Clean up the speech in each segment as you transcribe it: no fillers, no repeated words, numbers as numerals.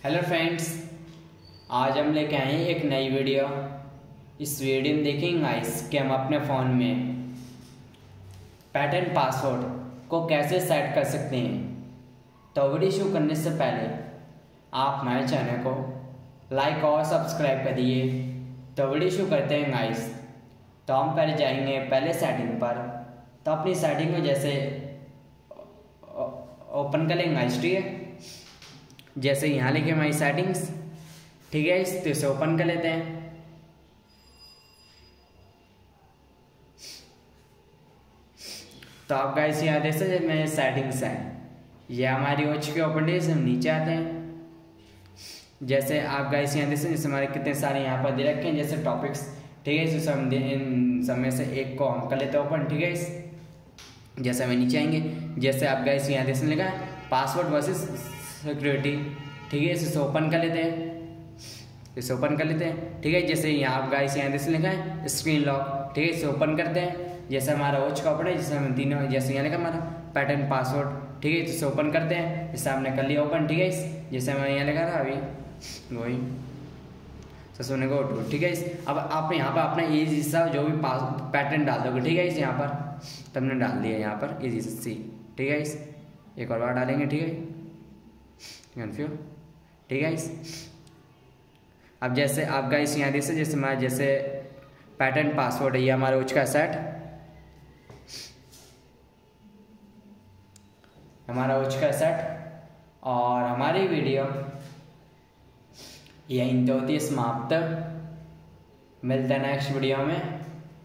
Hello friends, आज हम लेके आए हैं एक नई वीडियो। इस वीडियो में देखेंगे गाइस कि हम अपने फ़ोन में पैटर्न पासवर्ड को कैसे सेट कर सकते हैं। तो वीडियो शुरू करने से पहले आप हमारे चैनल को लाइक और सब्सक्राइब कर दिए। तो वीडियो शुरू करते हैं गाइस। तो हम पहले जाएंगे सेटिंग पर। तो अपनी सेटिंग को जैसे ओपन कर लेंगे गाइस, ठीक है। जैसे यहाँ लिखे हमारी सेटिंग्स, ठीक है। इसे ओपन कर लेते हैं। तो आप गाइस यहाँ देख सकते हैं मेरे सेटिंग्स हैं, ये हमारी हो चुकी है ओपन। डेज हम नीचे आते हैं। जैसे आप गाइस यहाँ देख सकते हैं, जैसे हमारे कितने सारे यहाँ पर दे रखे हैं जैसे टॉपिक्स, ठीक है। इस इन सब में से एक को हम कर लेते हैं ओपन, ठीक है। जैसे हमें नीचे आएंगे, जैसे आप गाइस यहाँ देख सकते लिखा है पासवर्ड वर्सेस सिक्योरिटी, ठीक है। इसे ओपन कर लेते हैं, इसे ओपन कर लेते हैं, ठीक है। जैसे यहाँ आप गाइस यहाँ देख लिखा है स्क्रीन लॉक, ठीक है। इसे ओपन करते हैं। जैसे हमारा हो चुका ओपन है, जैसे हम तीनों जैसे यहाँ लिखा हमारा पैटर्न पासवर्ड, ठीक है। इसे ओपन करते हैं। जैसे हमने कर लिया ओपन, ठीक है। जैसे हमारे यहाँ लिखा था अभी वही सोने को टू, ठीक है। अब आप यहाँ पर अपना ईजी सा जो भी पैटर्न डाल दोगे, ठीक है। इस यहाँ पर तो हमने डाल दिया यहाँ पर ईजी सी, ठीक है। इस एक और बार डालेंगे, ठीक है। कन्फ्यूज, ठीक है। अब जैसे आप गाइस यहाँ देख सकते जैसे हमारा जैसे पैटर्न पासवर्ड है, ये हमारा उसका सेट, हमारा उसका सेट। और हमारी वीडियो यहीं तो होती है समाप्त। मिलते हैं नेक्स्ट वीडियो में,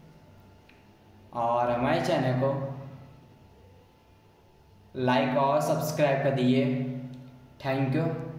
और हमारे चैनल को लाइक और सब्सक्राइब कर दिए। Thank you.